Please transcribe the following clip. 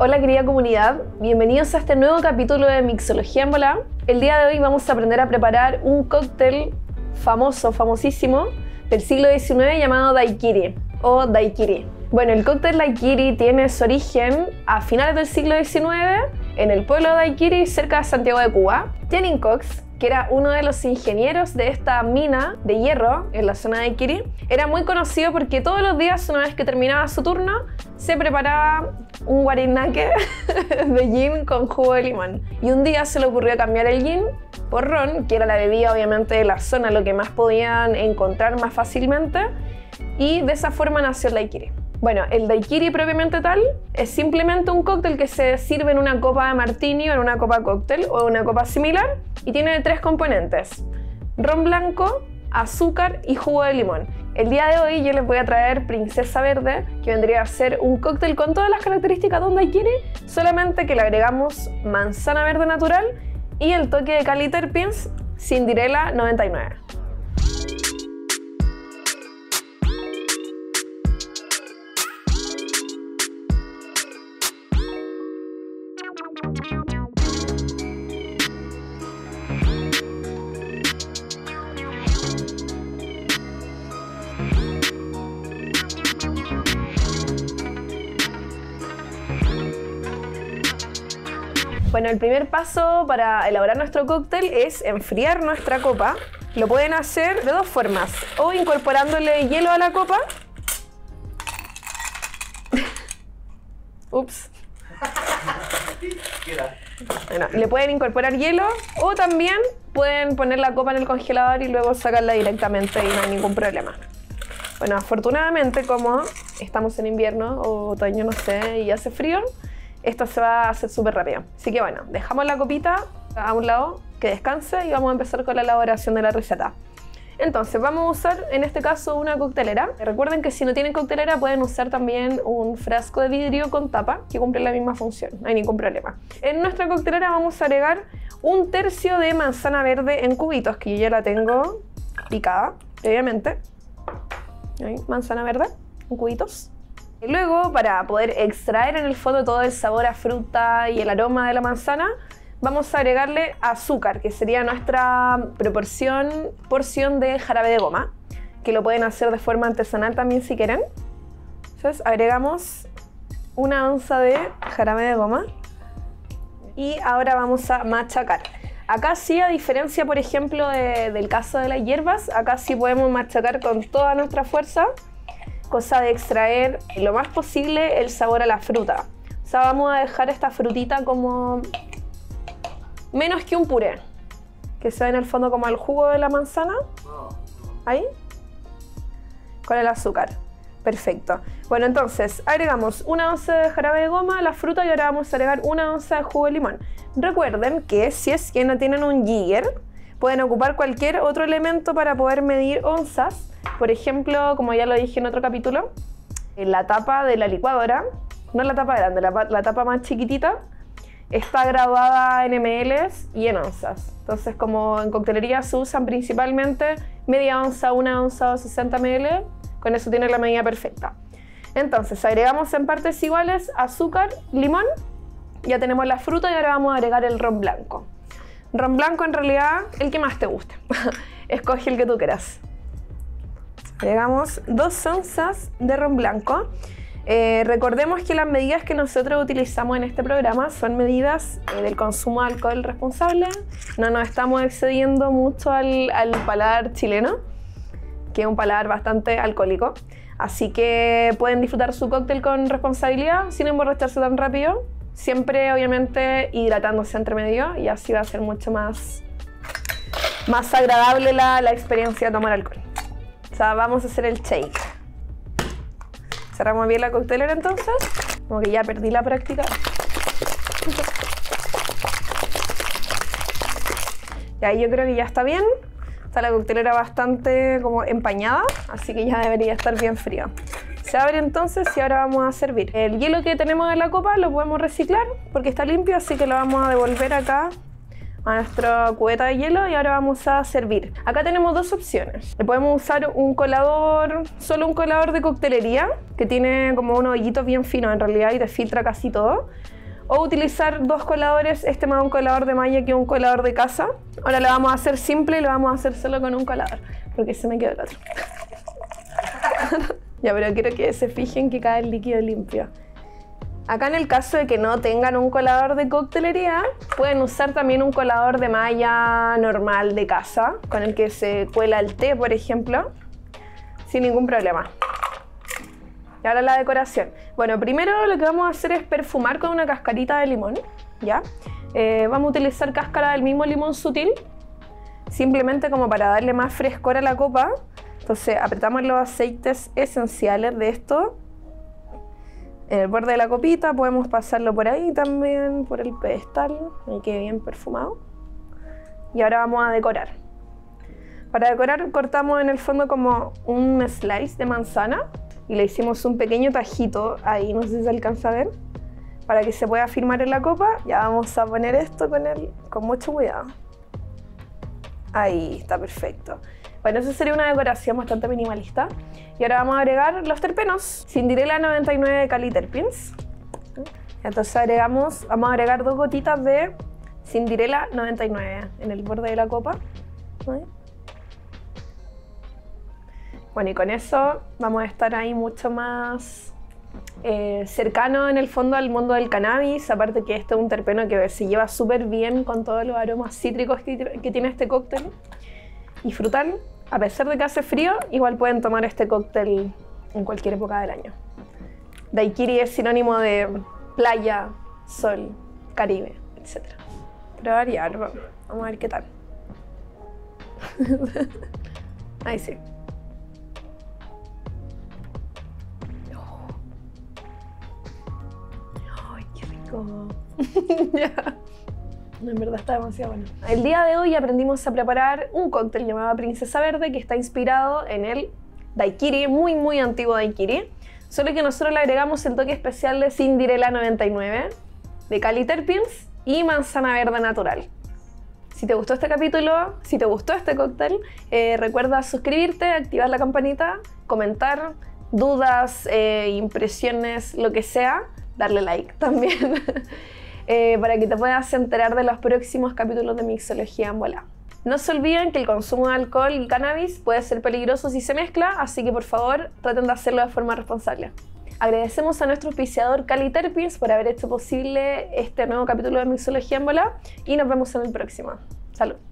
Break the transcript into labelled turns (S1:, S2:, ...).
S1: Hola querida comunidad, bienvenidos a este nuevo capítulo de Mixología en Volá. El día de hoy vamos a aprender a preparar un cóctel famosísimo del siglo XIX llamado daiquiri o daiquiri. Bueno, el cóctel daiquiri tiene su origen a finales del siglo XIX en el pueblo de Daiquiri, cerca de Santiago de Cuba. Jenin Cox, que era uno de los ingenieros de esta mina de hierro en la zona de Daiquiri, era muy conocido porque todos los días, una vez que terminaba su turno, se preparaba un guarinaque de gin con jugo de limón. Y un día se le ocurrió cambiar el gin por ron, que era la bebida obviamente de la zona, lo que más podían encontrar más fácilmente, y de esa forma nació el daiquiri. Bueno, el daiquiri propiamente tal es simplemente un cóctel que se sirve en una copa de martini o en una copa cóctel o en una copa similar y tiene tres componentes: ron blanco, azúcar y jugo de limón. El día de hoy yo les voy a traer Princesa Verde, que vendría a ser un cóctel con todas las características de un daiquiri, solamente que le agregamos manzana verde natural y el toque de Cali Terpenes Cinderella 99. Bueno, el primer paso para elaborar nuestro cóctel es enfriar nuestra copa. Lo pueden hacer de dos formas: o incorporándole hielo a la copa. Ups. Bueno, le pueden incorporar hielo, o también pueden poner la copa en el congelador y luego sacarla directamente y no hay ningún problema. Bueno, afortunadamente, como estamos en invierno o otoño, no sé, y hace frío, esto se va a hacer súper rápido. Así que bueno, dejamos la copita a un lado que descanse y vamos a empezar con la elaboración de la receta. Entonces vamos a usar en este caso una coctelera. Recuerden que si no tienen coctelera pueden usar también un frasco de vidrio con tapa que cumple la misma función, no hay ningún problema. En nuestra coctelera vamos a agregar 1/3 de manzana verde en cubitos, que yo ya la tengo picada previamente. Ahí, manzana verde en cubitos. Y luego, para poder extraer en el fondo todo el sabor a fruta y el aroma de la manzana, vamos a agregarle azúcar, que sería nuestra porción de jarabe de goma, que lo pueden hacer de forma artesanal también si quieren. Entonces agregamos 1 onza de jarabe de goma y ahora vamos a machacar. Acá sí, a diferencia por ejemplo del caso de las hierbas, acá sí podemos machacar con toda nuestra fuerza, cosa de extraer lo más posible el sabor a la fruta. O sea, vamos a dejar esta frutita como menos que un puré, que se ve en el fondo como el jugo de la manzana. Ahí, con el azúcar. Perfecto. Bueno, entonces agregamos 1 onza de jarabe de goma a la fruta y ahora vamos a agregar 1 onza de jugo de limón. Recuerden que si es que no tienen un jigger, pueden ocupar cualquier otro elemento para poder medir onzas. Por ejemplo, como ya lo dije en otro capítulo, la tapa de la licuadora, no la tapa grande, la tapa más chiquitita, está graduada en ml y en onzas. Entonces, como en coctelería se usan principalmente media onza, 1 onza o 60 ml, con eso tiene la medida perfecta. Entonces, agregamos en partes iguales azúcar, limón, ya tenemos la fruta y ahora vamos a agregar el ron blanco. Ron blanco, en realidad, el que más te guste. Escoge el que tú quieras. Agregamos 2 onzas de ron blanco. Recordemos que las medidas que nosotros utilizamos en este programa son medidas del consumo de alcohol responsable. No nos estamos excediendo mucho al paladar chileno, que es un paladar bastante alcohólico. Así que pueden disfrutar su cóctel con responsabilidad, sin emborracharse tan rápido. Siempre, obviamente, hidratándose entre medio, y así va a ser mucho más agradable la experiencia de tomar alcohol. O sea, vamos a hacer el shake. Cerramos bien la coctelera entonces. Como que ya perdí la práctica. Y ahí yo creo que ya está bien. Está la coctelera bastante como empañada, así que ya debería estar bien fría. Se abre entonces y ahora vamos a servir. El hielo que tenemos en la copa lo podemos reciclar porque está limpio, así que lo vamos a devolver acá a nuestra cubeta de hielo y ahora vamos a servir. Acá tenemos dos opciones. Le podemos usar un colador, solo un colador de coctelería, que tiene como unos hoyitos bien finos en realidad y te filtra casi todo. O utilizar dos coladores, este más un colador de malla que un colador de casa. Ahora lo vamos a hacer simple y lo vamos a hacer solo con un colador, porque se me quedó el otro. Ya, pero quiero que se fijen que cae el líquido limpio. Acá en el caso de que no tengan un colador de coctelería, pueden usar también un colador de malla normal de casa, con el que se cuela el té, por ejemplo, sin ningún problema. Y ahora la decoración. Bueno, primero lo que vamos a hacer es perfumar con una cascarita de limón, ¿ya? Vamos a utilizar cáscara del mismo limón sutil, simplemente como para darle más frescor a la copa. Entonces apretamos los aceites esenciales de esto en el borde de la copita, podemos pasarlo por ahí también, por el pedestal, ahí quede bien perfumado. Y ahora vamos a decorar. Para decorar cortamos en el fondo como un slice de manzana y le hicimos un pequeño tajito ahí, no sé si se alcanza a ver, para que se pueda firmar en la copa. Ya vamos a poner esto con mucho cuidado. Ahí está perfecto. Bueno, eso sería una decoración bastante minimalista. Y ahora vamos a agregar los terpenos. Cinderella 99 de Cali Terpenes. Entonces vamos a agregar 2 gotitas de Cinderella 99 en el borde de la copa. Bueno, y con eso vamos a estar ahí mucho más cercano en el fondo al mundo del cannabis. Aparte que este es un terpeno que se lleva súper bien con todos los aromas cítricos que tiene este cóctel. Y frutal, a pesar de que hace frío, igual pueden tomar este cóctel en cualquier época del año. Daiquiri es sinónimo de playa, sol, Caribe, etc. Probar y vamos a ver qué tal. Ahí sí. ¡Ay, qué rico! Ya. En verdad está demasiado bueno. El día de hoy aprendimos a preparar un cóctel llamado Princesa Verde que está inspirado en el daiquiri, muy antiguo daiquiri. Solo que nosotros le agregamos el toque especial de Cinderella 99, de Cali Terpenes y manzana verde natural. Si te gustó este capítulo, si te gustó este cóctel, recuerda suscribirte, activar la campanita, comentar, dudas, impresiones, lo que sea, darle like también. Para que te puedas enterar de los próximos capítulos de Mixología en Volá. No se olviden que el consumo de alcohol y cannabis puede ser peligroso si se mezcla, así que por favor traten de hacerlo de forma responsable. Agradecemos a nuestro auspiciador Cali Terpenes por haber hecho posible este nuevo capítulo de Mixología en Volá y nos vemos en el próximo. ¡Salud!